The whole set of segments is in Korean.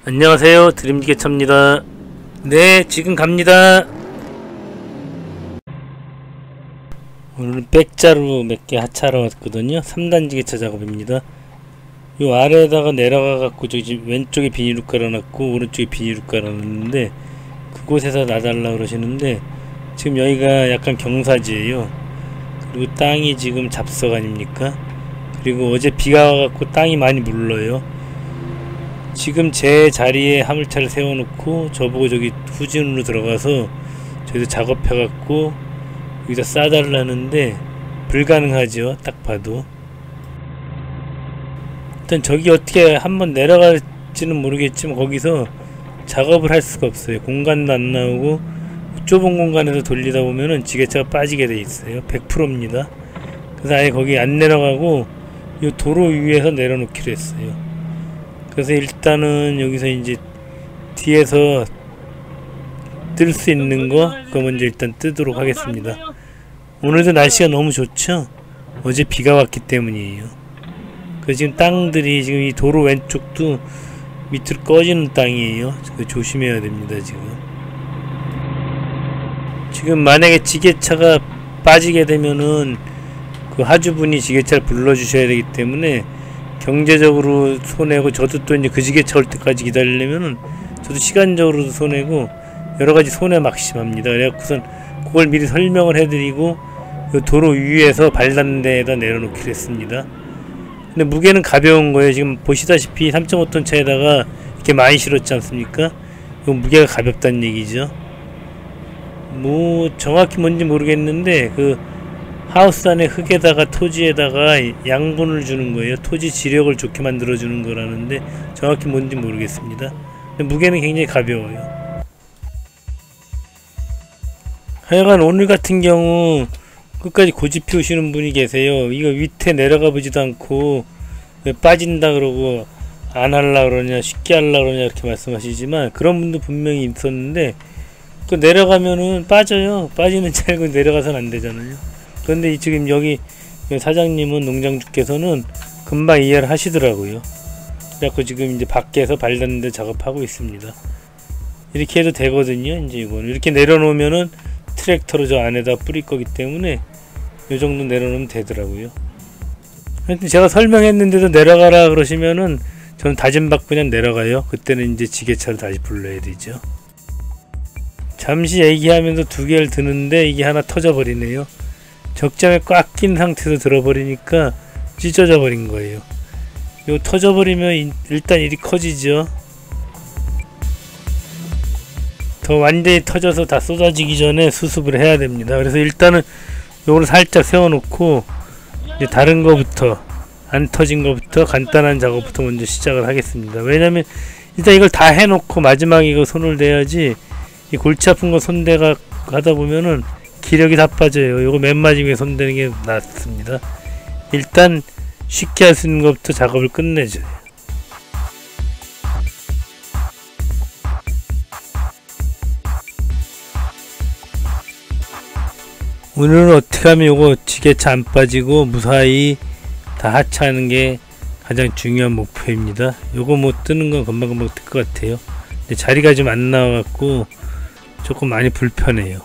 안녕하세요, 드림지게차입니다. 네, 지금 갑니다. 오늘은 백자루 몇 개 하차하러 왔거든요. 3단 지게차 작업입니다. 요 아래에다가 내려가 갖고 저기 왼쪽에 비닐을 깔아놨고 오른쪽에 비닐을 깔아놨는데 그곳에서 놔달라 그러시는데 지금 여기가 약간 경사지예요. 그리고 땅이 지금 잡석 아닙니까? 그리고 어제 비가 와갖고 땅이 많이 물러요. 지금 제 자리에 화물차를 세워놓고 저보고 저기 후진으로 들어가서 저기서 작업해갖고 여기다 싸달라는데 불가능하죠. 딱 봐도. 일단 저기 어떻게 한번 내려갈지는 모르겠지만 거기서 작업을 할 수가 없어요. 공간도 안 나오고 좁은 공간에서 돌리다 보면은 지게차가 빠지게 돼 있어요. 100%입니다. 그래서 아예 거기 안 내려가고 이 도로 위에서 내려놓기로 했어요. 그래서 일단은 여기서 이제 뒤에서 뜰 수 있는 거 그거 먼저 일단 뜨도록 하겠습니다. 오늘도 날씨가 너무 좋죠? 어제 비가 왔기 때문이에요. 그래서 지금 땅들이 지금 이 도로 왼쪽도 밑으로 꺼지는 땅이에요. 조심해야 됩니다. 지금 만약에 지게차가 빠지게 되면은 그 하주분이 지게차를 불러주셔야 되기 때문에 경제적으로 손해고 저도 또 이제 그 지게차 올 때까지 기다리려면은 저도 시간적으로도 손해고 여러가지 손해 막심합니다. 그래갖고선 그걸 미리 설명을 해드리고 그 도로 위에서 발 닿는 데에다 내려놓기로 했습니다. 근데 무게는 가벼운 거예요. 지금 보시다시피 3.5톤 차에다가 이렇게 많이 실었지 않습니까? 이거 무게가 가볍다는 얘기죠. 뭐 정확히 뭔지 모르겠는데 그 하우스 안에 흙에다가 토지에다가 양분을 주는 거예요. 토지 지력을 좋게 만들어주는 거라는데 정확히 뭔지 모르겠습니다. 근데 무게는 굉장히 가벼워요. 하여간 오늘 같은 경우 끝까지 고집 피우시는 분이 계세요. 이거 밑에 내려가 보지도 않고 왜 빠진다 그러고 안 할라 그러냐 쉽게 할라 그러냐 이렇게 말씀하시지만 그런 분도 분명히 있었는데 또 내려가면은 빠져요. 빠지는 줄 알고 내려가서는 안 되잖아요. 그런데 지금 여기 사장님은 농장주께서는 금방 이해를 하시더라고요. 그래갖고 지금 이제 밖에서 발 닿는데 작업하고 있습니다. 이렇게 해도 되거든요. 이제 이거는 이렇게 내려놓으면은 트랙터로 저 안에다 뿌릴 거기 때문에 요 정도 내려놓으면 되더라고요. 하여튼 제가 설명했는데도 내려가라 그러시면은 저는 다짐받고 그냥 내려가요. 그때는 이제 지게차를 다시 불러야 되죠. 잠시 얘기하면서 두 개를 드는데 이게 하나 터져 버리네요. 적장에 꽉 낀 상태에서 들어버리니까 찢어져 버린 거예요. 이거 터져 버리면 일단 일이 커지죠. 더 완전히 터져서 다 쏟아지기 전에 수습을 해야 됩니다. 그래서 일단은 요거를 살짝 세워놓고 이제 다른 거부터 안 터진 거부터 간단한 작업부터 먼저 시작을 하겠습니다. 왜냐면 일단 이걸 다 해놓고 마지막에 이거 손을 대야지 이 골치 아픈 거 손대가 하다 보면은 기력이 다 빠져요. 요거 맨 마지막에 손대는 게 낫습니다. 일단 쉽게 할 수 있는 것부터 작업을 끝내줘요. 오늘은 어떻게 하면 요거 지게차 안 빠지고 무사히 다 하차하는 게 가장 중요한 목표입니다. 요거 뭐 뜨는 건 금방금방 뜰 것 같아요. 근데 자리가 좀 안 나와갖고 조금 많이 불편해요.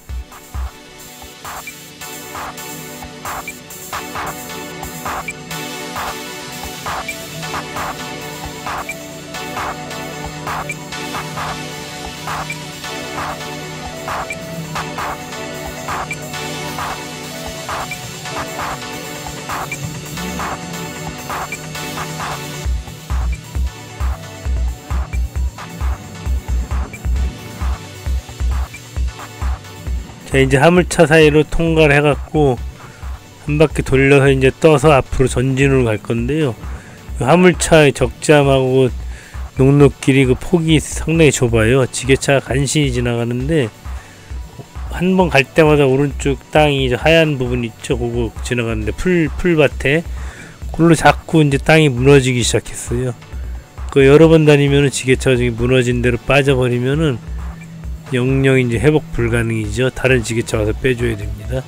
자, 이제 화물차 사이로 통과를 해갖고 한 바퀴 돌려서 이제 떠서 앞으로 전진으로 갈 건데요. 화물차의 적잠하고 녹록길이 그 폭이 상당히 좁아요. 지게차가 간신히 지나가는데 한 번 갈 때마다 오른쪽 땅이 하얀 부분 있죠. 그거 지나가는데 풀밭에 그걸로 자꾸 이제 땅이 무너지기 시작했어요. 그 여러 번 다니면은 지게차가 저기 무너진 대로 빠져버리면은 영영 이제 회복 불가능이죠. 다른 지게차 와서 빼줘야 됩니다.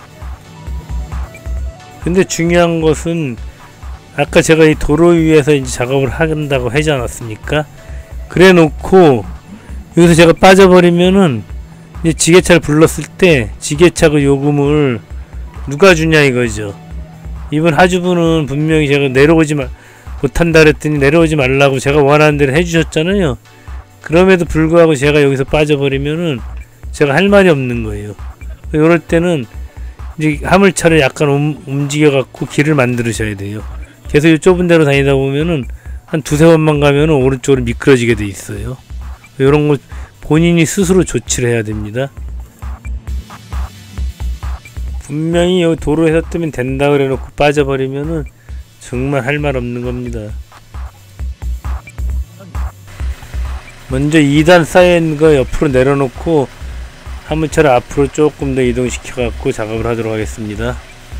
근데 중요한 것은 아까 제가 이 도로 위에서 이제 작업을 한다고 하지 않았습니까? 그래 놓고 여기서 제가 빠져버리면은 이제 지게차를 불렀을 때 지게차 그 요금을 누가 주냐 이거죠. 이번 하주분은 분명히 제가 못한다 그랬더니 내려오지 말라고 제가 원하는 대로 해주셨잖아요. 그럼에도 불구하고 제가 여기서 빠져버리면은 제가 할 말이 없는 거예요. 이럴 때는 이제 화물차를 약간 움직여 갖고 길을 만들으셔야 돼요. 계속 이 좁은 데로 다니다 보면은 한 두세 번만 가면은 오른쪽으로 미끄러지게 돼 있어요. 이런 걸 본인이 스스로 조치를 해야 됩니다. 분명히 여기 도로에서 뜨면 된다 그래 놓고 빠져버리면은 정말 할 말 없는 겁니다. 먼저 2단 쌓여있는 거 옆으로 내려놓고 화물차를 앞으로 조금 더 이동시켜 갖고 작업을 하도록 하겠습니다.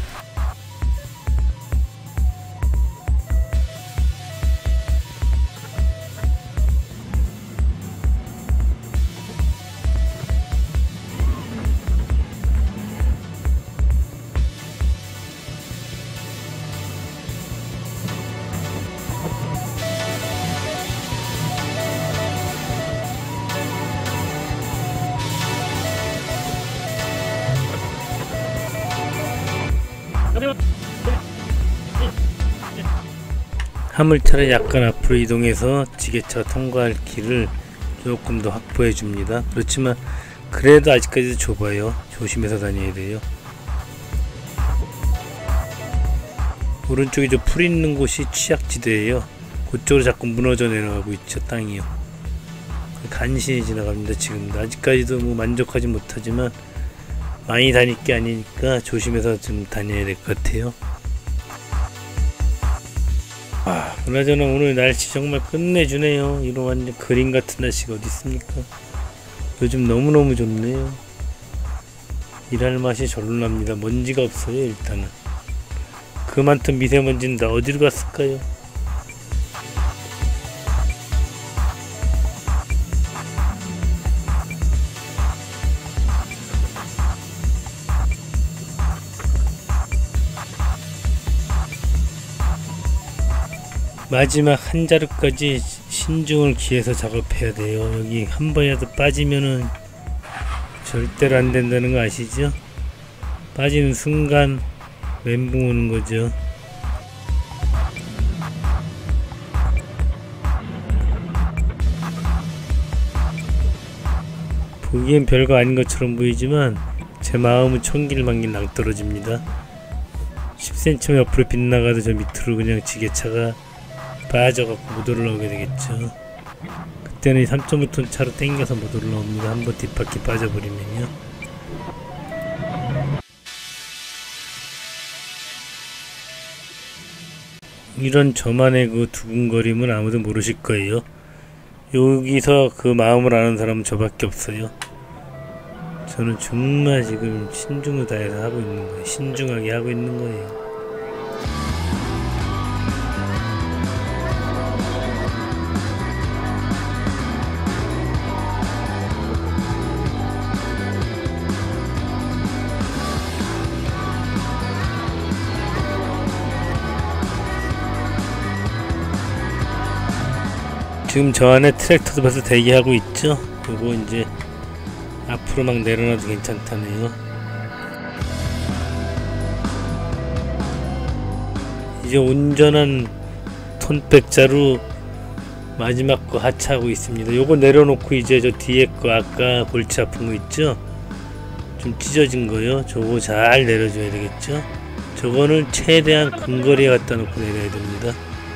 화물차를 약간 앞으로 이동해서 지게차가 통과할 길을 조금 더 확보해 줍니다. 그렇지만 그래도 아직까지도 좁아요. 조심해서 다녀야 돼요. 오른쪽에 저 풀 있는 곳이 취약지대예요. 그쪽으로 자꾸 무너져 내려가고 있죠. 땅이요. 간신히 지나갑니다. 지금도 아직까지도 뭐 만족하지 못하지만 많이 다닐 게 아니니까 조심해서 좀 다녀야 될 것 같아요. 그나저나 오늘 날씨 정말 끝내주네요. 이런 완전 그림 같은 날씨가 어디 있습니까? 요즘 너무너무 좋네요. 일할 맛이 절로 납니다. 먼지가 없어요. 일단은 그 많던 미세먼지는 다 어디로 갔을까요? 마지막 한 자루까지 신중을 기해서 작업해야 돼요. 여기 한 번이라도 빠지면은 절대로 안 된다는 거 아시죠? 빠지는 순간 멘붕 오는 거죠. 보기엔 별거 아닌 것처럼 보이지만 제 마음은 천길만길 낭떠러집니다. 10cm 옆으로 빗나가도 저 밑으로 그냥 지게차가 빠져갖고 못 올라오게 되겠죠. 그때는 3.5톤 차로 땡겨서 못 올라옵니다. 한번 뒷바퀴 빠져버리면요. 이런 저만의 그 두근거림은 아무도 모르실 거예요. 여기서 그 마음을 아는 사람은 저밖에 없어요. 저는 정말 지금 신중을 다해서 하고 있는 거예요. 신중하게 하고 있는 거예요. 지금 저 안에 트랙터도 벌써 대기하고 있죠. 요거 이제 앞으로 막 내려놔도 괜찮다네요. 이제 온전한 톤백자로 마지막 거 하차하고 있습니다. 요거 내려놓고 이제 저 뒤에 거 아까 골치 아픈 거 있죠? 좀 찢어진 거요. 저거 잘 내려줘야 되겠죠? 저거는 최대한 근거리에 갖다 놓고 내려야 됩니다.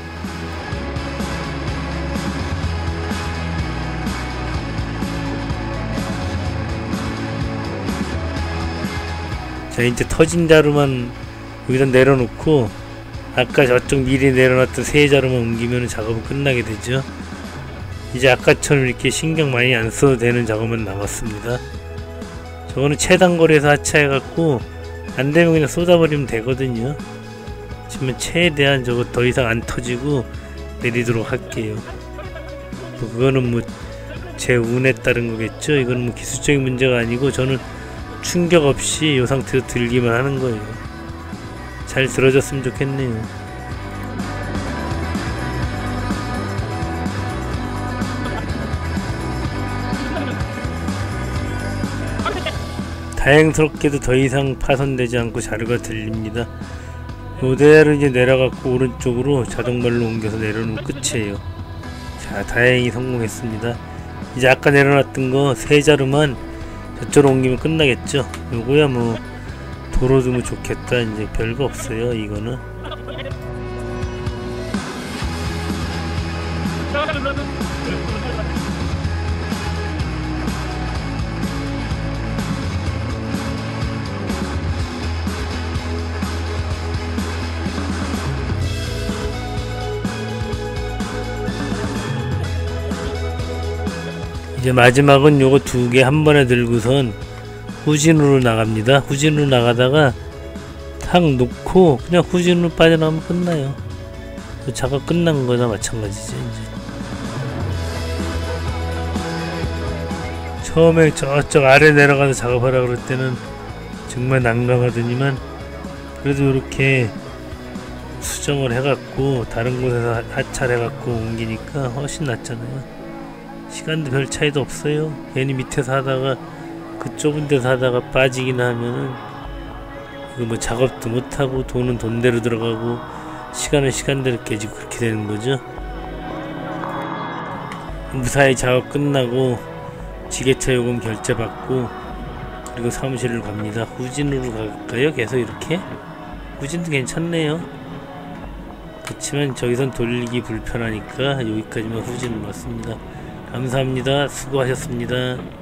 자, 이제 터진 자루만 여기다 내려놓고 아까 저쪽 미리 내려놨던 세 자루만 옮기면 작업은 끝나게 되죠. 이제 아까처럼 이렇게 신경 많이 안 써도 되는 작업만 남았습니다. 저거는 최단거리에서 하차해갖고 안되면 그냥 쏟아버리면 되거든요. 지금 최대한 저거 더 이상 안 터지고 내리도록 할게요. 뭐 그거는 뭐 제 운에 따른 거겠죠. 이건 뭐 기술적인 문제가 아니고 저는 충격 없이 이 상태로 들기만 하는 거예요. 잘 들어졌으면 좋겠네요. 다행스럽게도 더 이상 파손되지 않고 자료가 들립니다. 이대로 이제 내려갖고 오른쪽으로 자동발로 옮겨서 내려놓으면 끝이에요. 자, 다행히 성공했습니다. 이제 아까 내려놨던 거 세 자루만 저쪽으로 옮기면 끝나겠죠. 요거야 뭐 도로 두면 좋겠다. 이제 별거 없어요. 이거는 이제 마지막은 요거 두 개 한 번에 들고선 후진으로 나갑니다. 후진으로 나가다가 탁 놓고 그냥 후진으로 빠져나가면 끝나요. 작업 끝난 거나 마찬가지죠. 이제 처음에 저쪽 아래 내려가서 작업하라 그럴 때는 정말 난감하더니만 그래도 이렇게 수정을 해갖고 다른 곳에서 하차해갖고 옮기니까 훨씬 낫잖아요. 시간도 별 차이도 없어요. 괜히 밑에서 하다가 그 좁은 데서 하다가 빠지긴 하면은 이거 뭐 작업도 못하고 돈은 돈대로 들어가고 시간은 시간대로 깨지고 그렇게 되는 거죠. 무사히 작업 끝나고 지게차 요금 결제받고 그리고 사무실로 갑니다. 후진으로 갈까요? 계속 이렇게? 후진도 괜찮네요. 그렇지만 저기선 돌리기 불편하니까 여기까지만 후진을 넣습니다. 감사합니다. 수고하셨습니다.